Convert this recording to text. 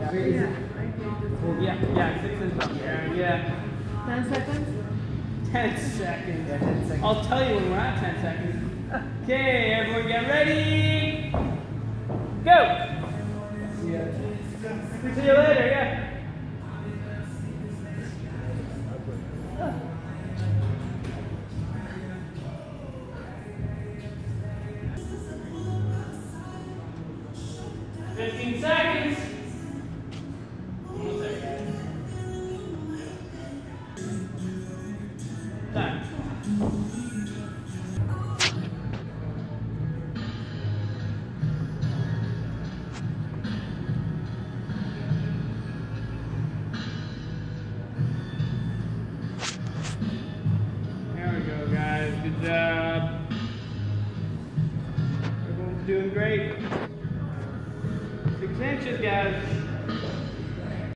Yeah, 6 inches up there. Yeah. 10 seconds? 10 seconds. Yeah, 10 seconds. I'll tell you when we're at 10 seconds. Okay, everyone get ready. Go! See you later, yeah. Fifteen seconds. Almost there, guys. Time. There we go, guys. Good job. Everyone's doing great. 6 inches, guys.